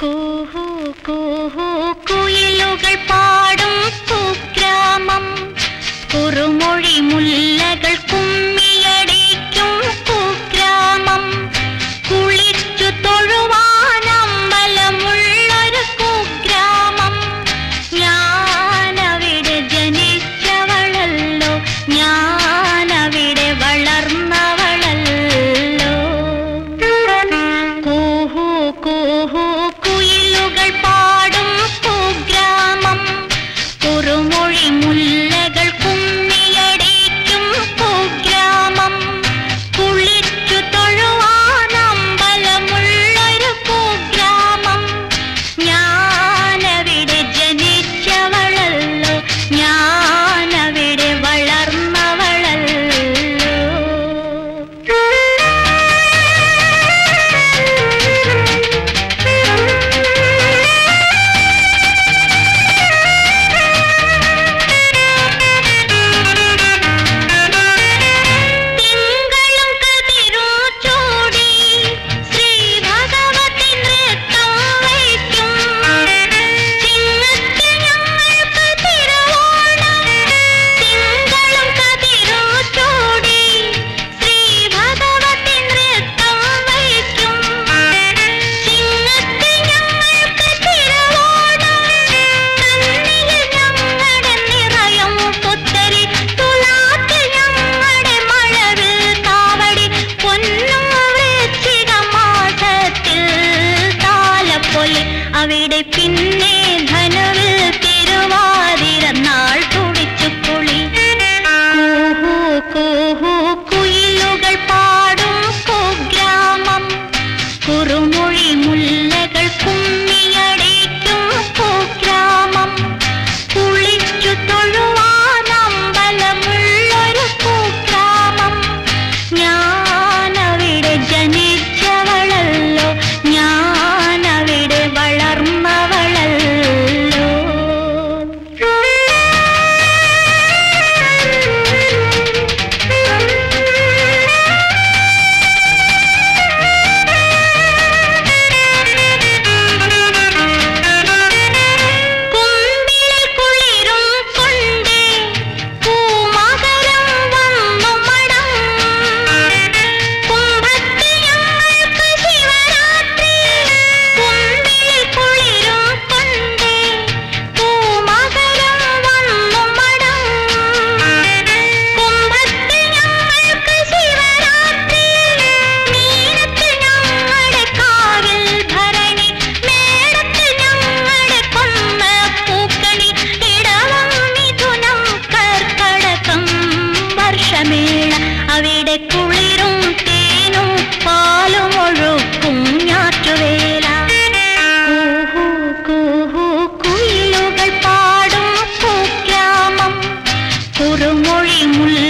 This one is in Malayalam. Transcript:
കൂഹു കൂഹു കുയിലുകൾ പാടും കുഗ്രാമം, കുറുമൊഴി മുല്ലകൾ കുമ്മിയടിക്കും കുഗ്രാമം, കുളിച്ചു തൊഴുവാൻ അമ്പലമുള്ളൊരു കുഗ്രാമം. ഞാനവിടെ ജനിച്ചവളല്ലോ, ഞാനവിടെ വളർന്നവളല്ലോ. കൂഹു കൂഹു കുയിലുകൾ പാടും കുഗ്രാമം, കുറുമൊഴി മുല്ലകൾ കുമ്മിയടിക്കും കുഗ്രാമം, കുളിച്ചു തൊഴുവാൻ അമ്പലമുള്ളൊരു കുഗ്രാമം. ഞാനവിടെ ജനിച്ചവളല്ലോ, ഞാനവിടെ വളർന്നവളല്ലോ. അവിടെ പിന്നെ ധനുവിൽ തിരുവാതിരനാൾ തുടിച്ചു കുളി. കൂഹു കൂഹു കുയിലുകൾ പാടും കുഗ്രാമം, കുറുമൊഴി മുല്ലകൾ കുമ്മിയടിക്കും കുഗ്രാമം, കുളിച്ചു തൊഴുവാൻ അമ്പലമുള്ളൊരു കുഗ്രാമം. ഞാനവിടെ ജനിച്ചവളല്ലോ, ഞാനവിടെ വളർന്നവളല്ലോ. കുമ്പിളിൽ കുളിരും കൊണ്ടേ പൂമകരം വന്നു മടങ്ങും, കുംഭത്തിൽ ഞങ്ങൾക്ക് ശിവരാത്രി. കുമ്പിളിൽ കുളിരും കൊണ്ടേ പൂമകരം വന്നു മടങ്ങും, കുംഭത്തിൽ ഞങ്ങൾക്ക് ശിവരാത്രി. മീനത്തിൽ ഞങ്ങളുടെ കാവിൽ ഭരണി, മേടത്തിൽ ഞങ്ങളുടെ കൊന്ന പൂക്കണി. ഇടവം മിഥുനം കർക്കടകം വർഷമേള, അവിടെ കുളിരും തേനും പാലും ഒഴുക്കും ഞാറ്റുവേല. കൂഹു കൂഹു കുയിലുകൾ പാടും കുഗ്രാമം, കുറുമൊഴി മുല്ല